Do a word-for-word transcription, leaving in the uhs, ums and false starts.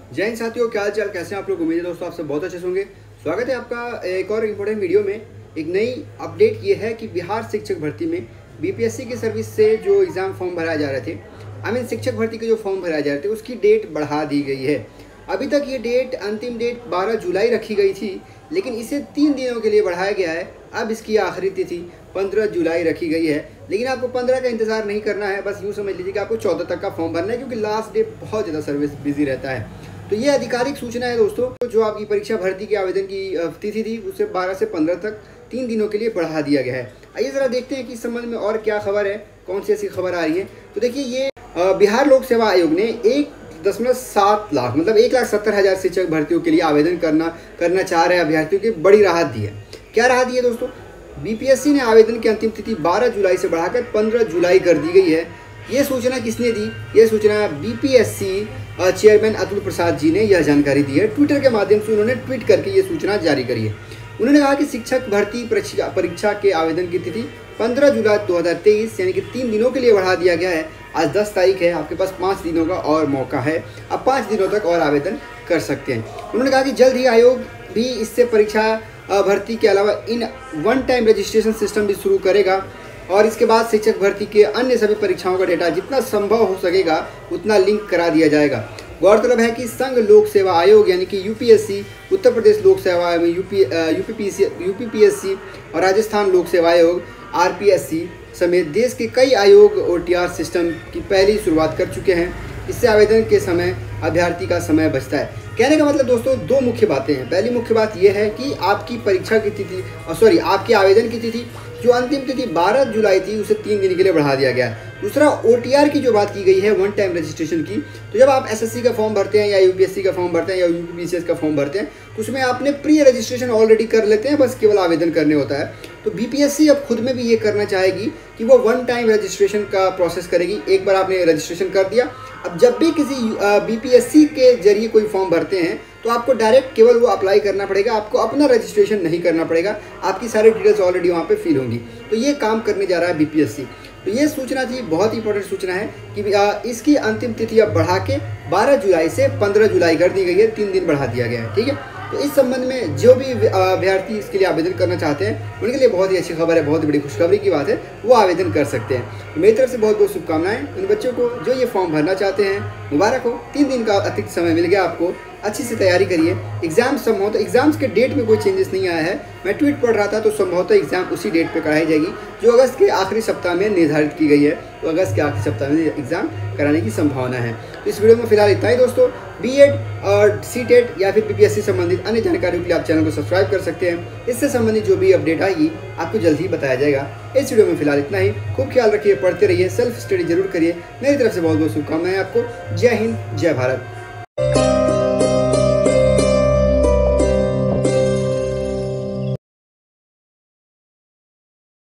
जय हिंद साथियों, क्या हाल चाल, कैसे हैं आप लोग। उम्मीद है दोस्तों आप सब बहुत अच्छे होंगे। स्वागत है आपका एक और इम्पोर्टेंट वीडियो में। एक नई अपडेट ये है कि बिहार शिक्षक भर्ती में बीपीएससी की सर्विस से जो एग्ज़ाम फॉर्म भराए जा रहे थे, आई मीन शिक्षक भर्ती के जो फॉर्म भराए जा रहे थे, उसकी डेट बढ़ा दी गई है। अभी तक ये डेट, अंतिम डेट बारह जुलाई रखी गई थी, लेकिन इसे तीन दिनों के लिए बढ़ाया गया है। अब इसकी आखिरी तिथि पंद्रह जुलाई रखी गई है, लेकिन आपको पंद्रह का इंतज़ार नहीं करना है। बस यूँ समझ लीजिए कि आपको चौदह तक का फॉर्म भरना है, क्योंकि लास्ट डे बहुत ज़्यादा सर्विस बिजी रहता है। तो ये आधिकारिक सूचना है दोस्तों। जो आपकी परीक्षा भर्ती के आवेदन की तिथि थी, उसे बारह से पंद्रह तक तीन दिनों के लिए बढ़ा दिया गया है। आइए ज़रा देखते हैं कि इस संबंध में और क्या खबर है, कौन सी ऐसी खबर आ रही है। तो देखिए, ये बिहार लोक सेवा आयोग ने एक दशमलव सात लाख मतलब एक लाख सत्तर हज़ार शिक्षक भर्तियों के लिए आवेदन करना करना चाह रहे अभ्यर्थियों की बड़ी राहत दी है। क्या राहत दी है दोस्तों? बीपीएससी ने आवेदन की अंतिम तिथि बारह जुलाई से बढ़ाकर पंद्रह जुलाई कर दी गई है। ये सूचना किसने दी? ये सूचना बीपीएससी चेयरमैन अतुल प्रसाद जी ने यह जानकारी दी है। ट्विटर के माध्यम से उन्होंने ट्वीट करके ये सूचना जारी करी है। उन्होंने कहा कि शिक्षक भर्ती परीक्षा परीक्षा के आवेदन की तिथि पंद्रह जुलाई दो हज़ार तेईस यानी कि तीन दिनों के लिए बढ़ा दिया गया है। आज दस तारीख है, आपके पास पाँच दिनों का और मौका है। अब पाँच दिनों तक और आवेदन कर सकते हैं। उन्होंने कहा कि जल्द ही आयोग भी इससे परीक्षा भर्ती के अलावा इन वन टाइम रजिस्ट्रेशन सिस्टम भी शुरू करेगा, और इसके बाद शिक्षक भर्ती के अन्य सभी परीक्षाओं का डेटा जितना संभव हो सकेगा उतना लिंक करा दिया जाएगा। गौरतलब है कि संघ लोक सेवा आयोग यानी कि यूपीएससी, उत्तर प्रदेश लोक सेवा आयोग, यूपी यूपीपीसी यूपीपीएससी और राजस्थान लोक सेवा आयोग आरपीएससी समेत देश के कई आयोग ओटीआर सिस्टम की पहली शुरुआत कर चुके हैं। इससे आवेदन के समय अभ्यर्थी का समय बचता है। कहने का मतलब दोस्तों, दो मुख्य बातें हैं। पहली मुख्य बात यह है कि आपकी परीक्षा की तिथि सॉरी आपके आवेदन की तिथि जो अंतिम तिथि बारह जुलाई थी, उसे तीन दिन के लिए बढ़ा दिया गया है। दूसरा, ओटीआर की जो बात की गई है, वन टाइम रजिस्ट्रेशन की, तो जब आप एसएससी का फॉर्म भरते हैं या यूपीएससी का फॉर्म भरते हैं या यूपीपीसीएस का फॉर्म भरते हैं, तो उसमें आपने प्री रजिस्ट्रेशन ऑलरेडी कर लेते हैं, बस केवल आवेदन करने होता है। तो बीपीएससी अब खुद में भी ये करना चाहेगी कि वो वन टाइम रजिस्ट्रेशन का प्रोसेस करेगी। एक बार आपने रजिस्ट्रेशन कर दिया, अब जब भी किसी बीपीएससी के जरिए कोई फॉर्म भरते हैं तो आपको डायरेक्ट केवल वो अप्लाई करना पड़ेगा, आपको अपना रजिस्ट्रेशन नहीं करना पड़ेगा। आपकी सारी डिटेल्स ऑलरेडी वहाँ पे फिल होंगी। तो ये काम करने जा रहा है बीपीएससी। तो ये सूचना थी, बहुत इंपॉर्टेंट सूचना है कि इसकी अंतिम तिथि अब बढ़ा के बारह जुलाई से पंद्रह जुलाई कर दी गई है। तीन दिन बढ़ा दिया गया है, ठीक है। तो इस संबंध में जो भी अभ्यर्थी इसके लिए आवेदन करना चाहते हैं, उनके लिए बहुत ही अच्छी खबर है, बहुत बड़ी खुशखबरी की बात है। वो आवेदन कर सकते हैं। तो मेरी तरफ से बहुत बहुत शुभकामनाएं उन बच्चों को जो ये फॉर्म भरना चाहते हैं। मुबारक हो, तीन दिन का अतिरिक्त समय मिल गया आपको। अच्छी से तैयारी करिए। एग्जाम संभवतः एग्जाम्स के डेट में कोई चेंजेस नहीं आया है। मैं ट्वीट पढ़ रहा था तो संभवतः एग्जाम उसी डेट पे कराई जाएगी जो अगस्त के आखिरी सप्ताह में निर्धारित की गई है। तो अगस्त के आखिरी सप्ताह में एग्जाम कराने की संभावना है। तो इस वीडियो में फिलहाल इतना ही दोस्तों। बीएड और सीटेट या फिर बीपीएससी संबंधित अन्य जानकारियों के लिए आप चैनल को सब्सक्राइब कर सकते हैं। इससे संबंधित जो भी अपडेट आएगी आपको जल्द ही बताया जाएगा। इस वीडियो में फिलहाल इतना ही। खूब ख्याल रखिए, पढ़ते रहिए, सेल्फ स्टडी जरूर करिए। मेरी तरफ से बहुत बहुत शुभकामनाएं आपको। जय हिंद, जय भारत।